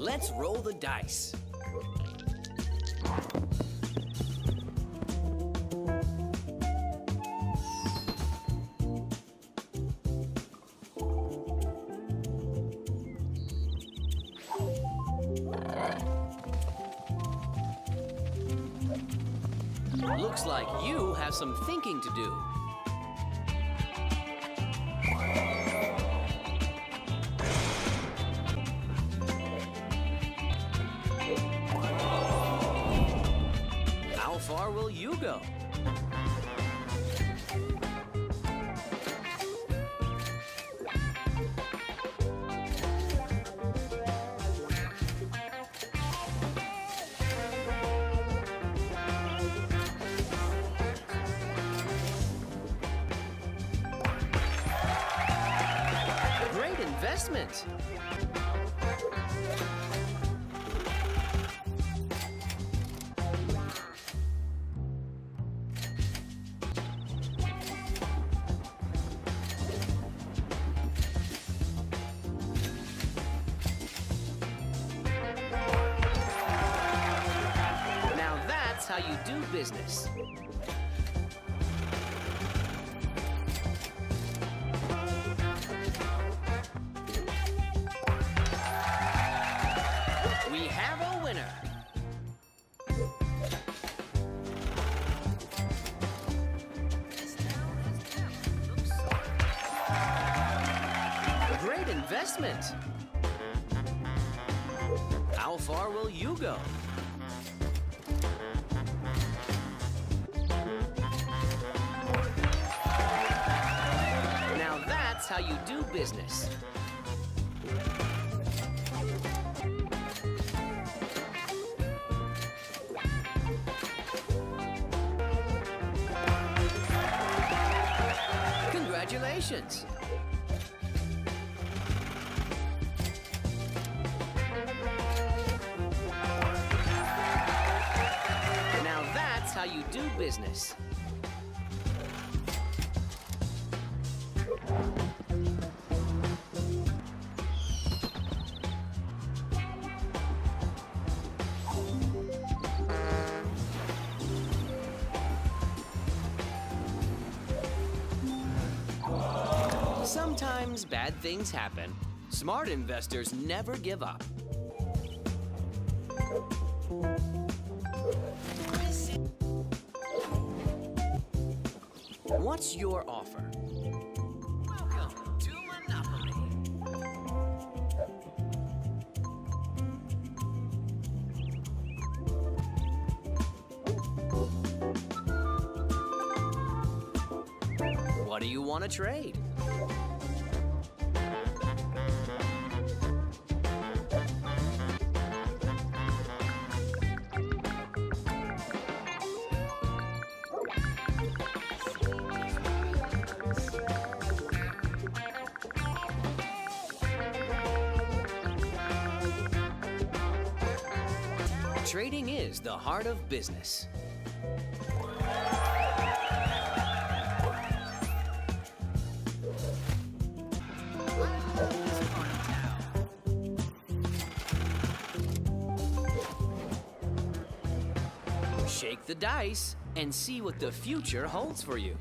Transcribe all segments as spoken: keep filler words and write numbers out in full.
Let's roll the dice. Looks like you have some thinking to do. How far will you go? Great investment. Now that's how you do business. We have a winner. Great investment. How far will you go? Now that's how you do business. Congratulations! Now that's how you do business. Sometimes bad things happen. Smart investors never give up. What's your offer? Welcome to Monopoly. What do you want to trade? Trading is the heart of business. Shake the dice and see what the future holds for you.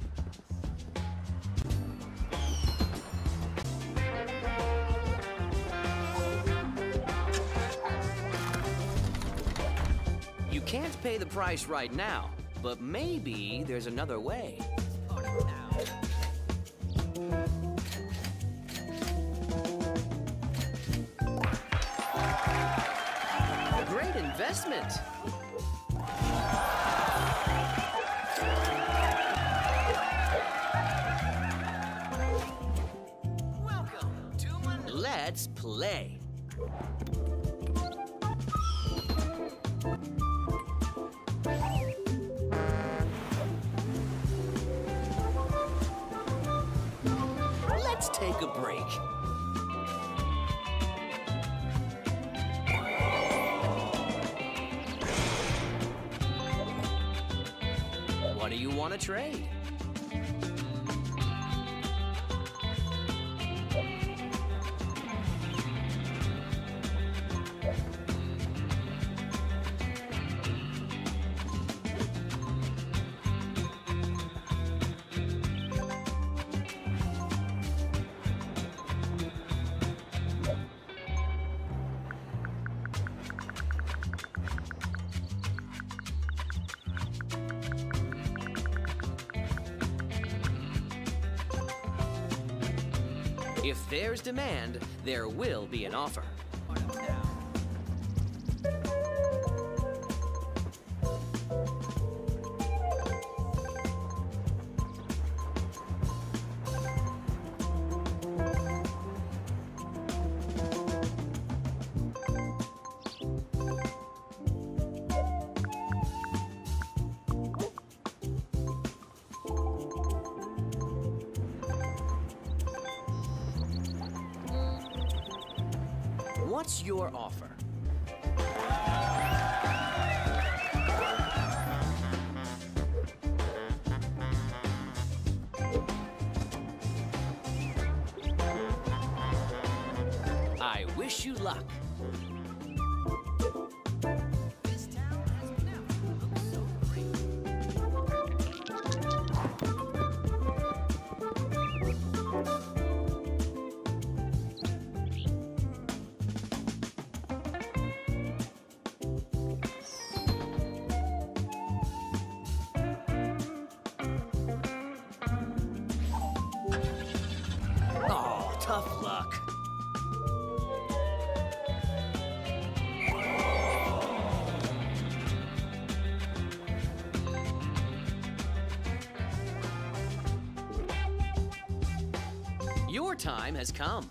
You can't pay the price right now, but maybe there's another way. Great investment. Welcome to Monopoly. Let's play. Let's take a break. What do you want to trade? If there's demand, there will be an offer. What's your offer? I wish you luck. This town has never looked so great. Oh, tough luck. Your time has come.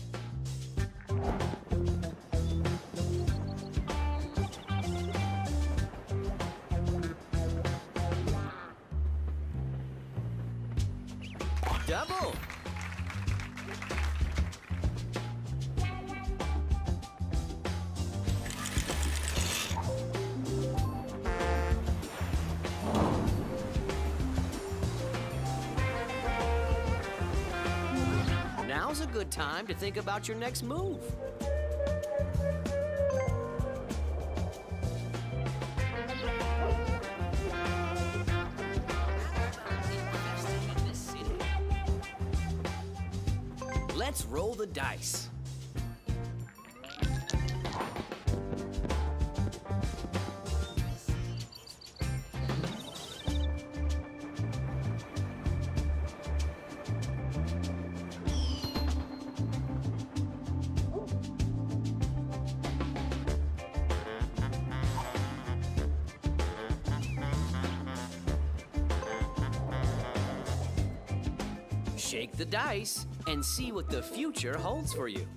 Double. Now's a good time to think about your next move. Let's roll the dice. Shake the dice and see what the future holds for you.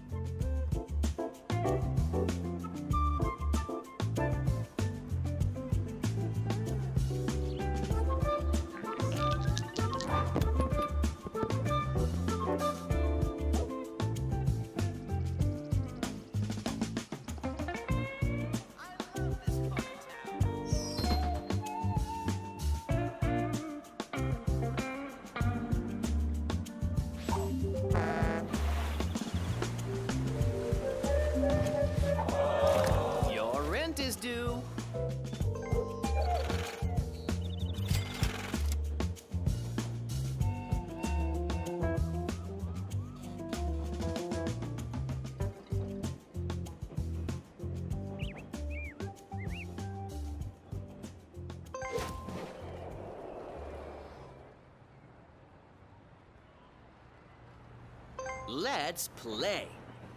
Your rent is due. Let's play.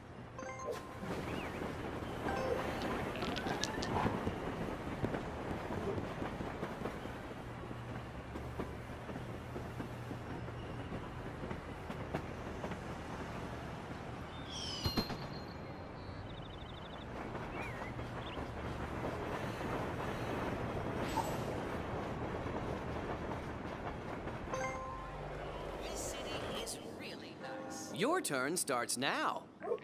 This city is really nice. Your turn starts now.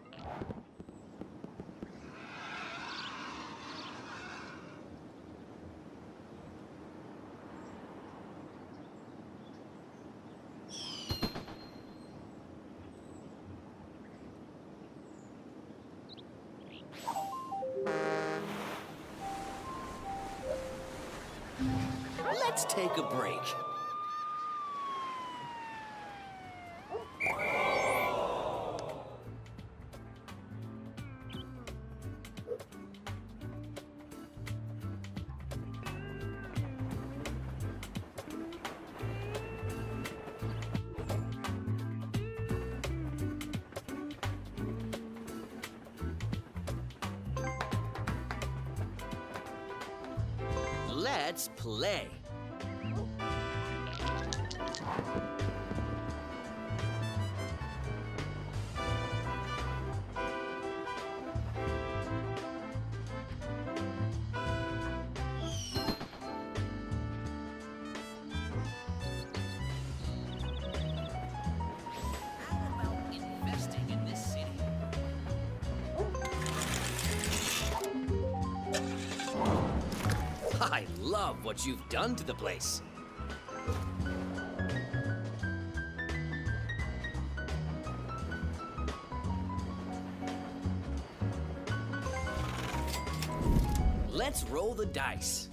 Let's take a break. let's play. I love what you've done to the place. Let's roll the dice.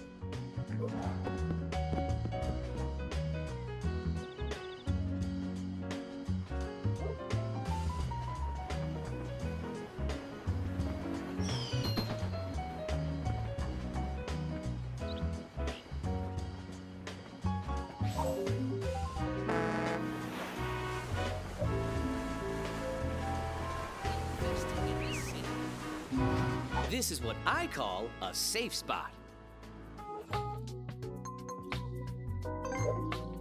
This is what I call a safe spot.